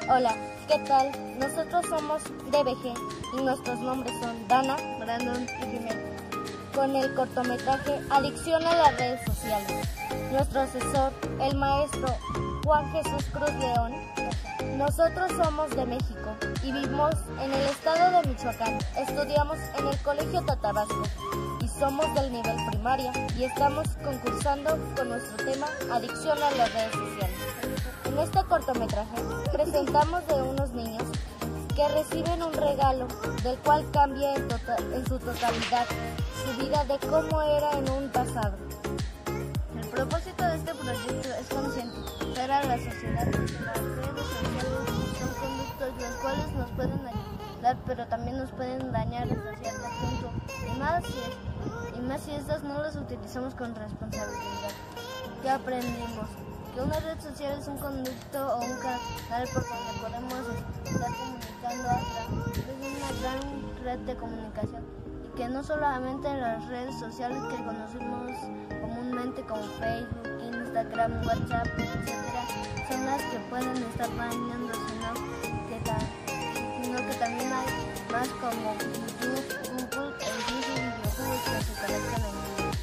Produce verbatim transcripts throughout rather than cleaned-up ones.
Hola, ¿qué tal? Nosotros somos D B G y nuestros nombres son Dana, Brandon y Jimena, con el cortometraje Adicción a las redes sociales. Nuestro asesor, el maestro Juan Jesús Cruz León. Nosotros somos de México y vivimos en el estado de Michoacán. Estudiamos en el Colegio Tatabasco y somos del nivel primaria y estamos concursando con nuestro tema Adicción a las redes sociales. En este cortometraje presentamos de unos niños que reciben un regalo del cual cambia en, tota en su totalidad su vida de cómo era en un pasado. El propósito de este proyecto es concientizar a la sociedad de que las redes sociales son conductos los cuales nos pueden ayudar, pero también nos pueden dañar hasta cierto punto, y más si, y más si estas no las utilizamos con responsabilidad. ¿Qué aprendimos? Que una red social es un conducto o un canal por donde podemos estar comunicando a través de una gran red de comunicación, y que no solamente las redes sociales que conocemos comúnmente como Facebook, Instagram, WhatsApp, etcétera, son las que pueden estar dañando, sino que, sino que también hay más como YouTube, Google e incluso videojuegos que se conectan en línea.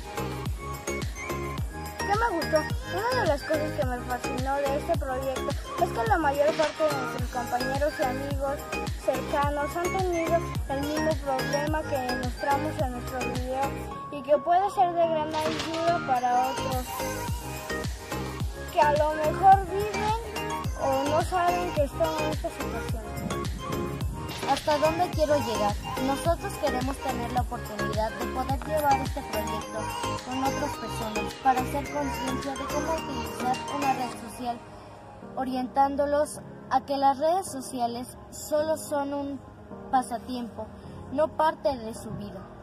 ¿Qué me gustó? Una de las cosas que me fascinó de este proyecto es que la mayor parte de nuestros compañeros y amigos cercanos han tenido el mismo problema que mostramos en nuestro video y que puede ser de gran ayuda para otros que a lo mejor viven o no saben que están en esta situación. ¿Hasta dónde quiero llegar? Nosotros queremos tener la oportunidad de poder llevar este proyecto con otras personas para hacer conciencia de cómo utilizar una red social, orientándolos a que las redes sociales solo son un pasatiempo, no parte de su vida.